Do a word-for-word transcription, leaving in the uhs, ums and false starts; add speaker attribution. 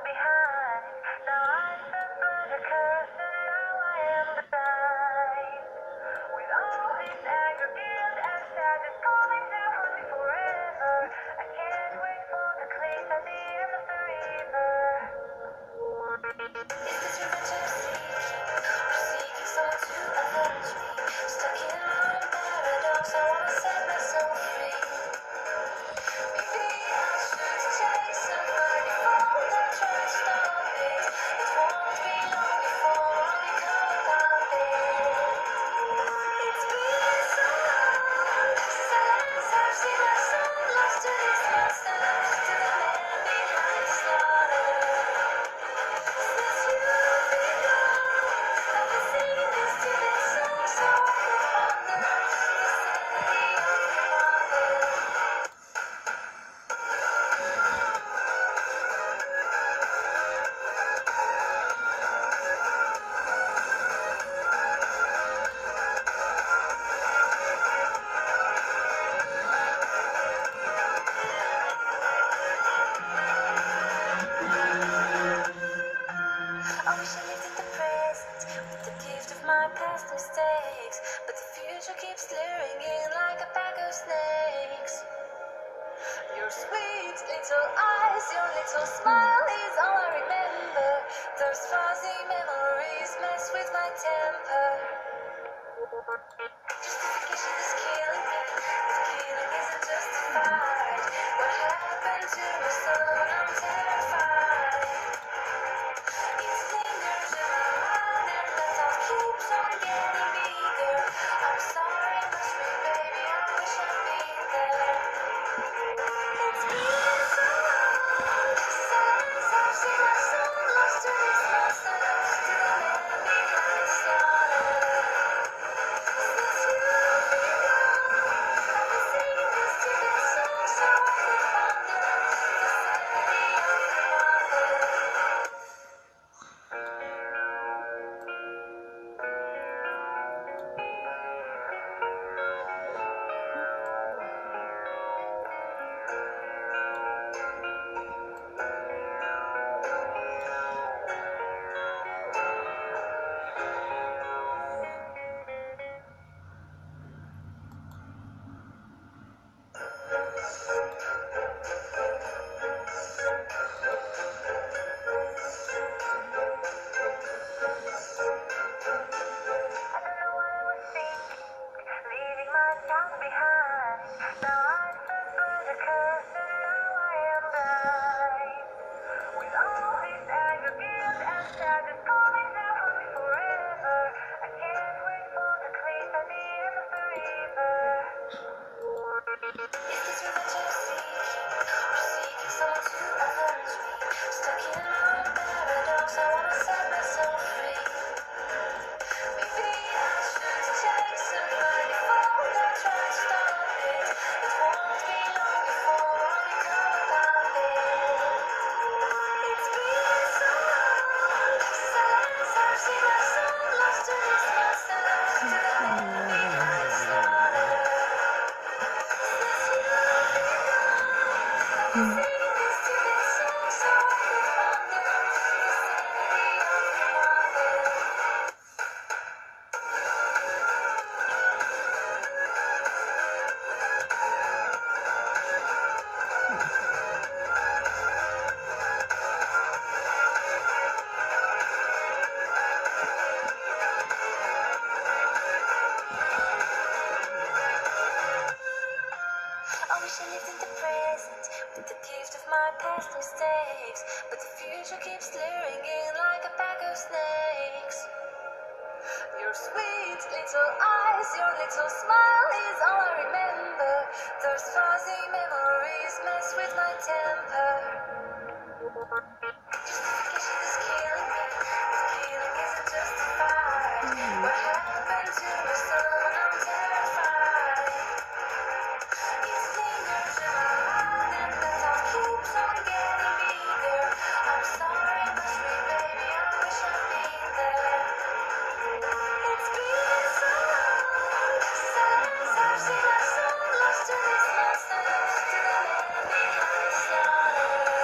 Speaker 1: behind. Now I suffered a curse and now I am blind. With all this anger, guilt, and sadness coming to haunt me forever, I can't wait for the cleanse at the end of the river. Is this revenge I'm seeking, or seeking someone to avenge me? Stuck in my own paradox, I wanna set myself free. Maybe I should take somebody from the try to stop it. It won't be long before I become a puppet. It's been so long since I've seen my soul lost to these monsters, to the man behind the slaughter. Since you've been gone, I've been singing this timid song so I could wonder the sanity of your mother. I wish I lived in the present with the gift of my past mistakes, but the future keeps luring in like a pack of snakes. Your sweet little eyes, your little smile is all I remember. Those fuzzy memories mess with my temper. Justification is killing me, if killing isn't justified. What happened to my soul? I'm terrified. It lingers in my mind and the thought keeps on getting bigger. I'm sorry, must be, baby, I wish I'd been there. It's been so long since I've seen my soul lost to these monsters, to the man behind the slaughter. Since you've been gone, I've been singing this timid song so I could wonder the sanity of your mother. I don't know what I was thinking, leaving my child behind. Now I suffered a curse and now I am blind. With all this anger, guilt, and sadness coming to haunt me forever, I can't wait for the cleanse at the end of the river. Is this revenge I'm seeking, or seeking someone to avenge me? Stuck in my own paradox, I wanna set myself free. Maybe I should take somebody from the try to stop it. It won't be long before I become a puppet. It's been so long since I've seen my soul lost to these monsters, to the man behind the slaughter. Since you've been gone, I've been singing this timid song so I could wonder the sanity of your mother. It's been so long since I've seen my soul lost to these monsters, to the man behind the slaughter. Since you've been gone, I've been singing this timid song so I could wonder the sanity of your mother. I wish I lived in the present with the gift of my past mistakes, but the future keeps luring in like a pack of snakes. Your sweet little eyes, your little smile is all I remember. Those fuzzy memories mess with my temper. Justification is killing me, if killing isn't justified. What happened to my soul? I'm terrified. It lingers in my mind and the thought keeps on getting bigger. I'm sorry, must be, baby, I wish I'd been there. It's been so long since I've seen my soul lost to these monsters, to the man behind the slaughter.